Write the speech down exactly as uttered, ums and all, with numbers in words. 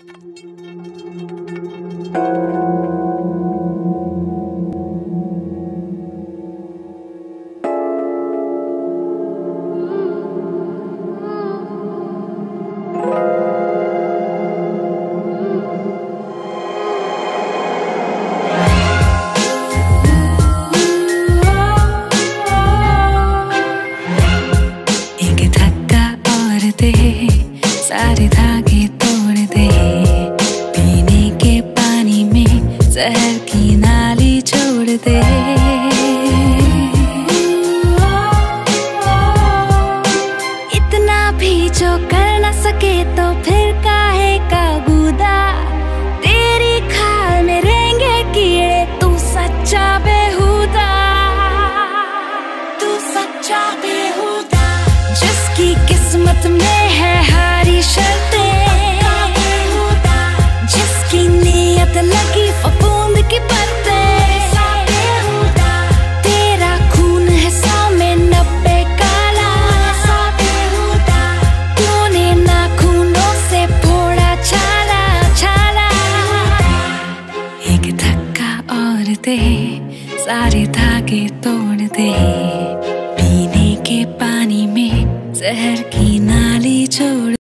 सारे धागे तोड़ दे, पीने के पानी में जहर की नाली छोड़ दे। इतना भी जो कर न सके तो फिर काहे का गुदा, तेरी खाल में रहेंगे कीड़े, तू सच्चा बेहुदा, तू सच्चा बेहुदा। जिसकी किस्मत में है हारी शर्तें, जिसकी नीयत लगी फफूंद की पत्ते, तेरा खून है सौ में नब्बे काला, तूने नाखूनों से फोड़ा छाला छाला। एक धक्का और दे, सारे धागे तोड़ दे, पीने के पानी में जहर की नाली छोड़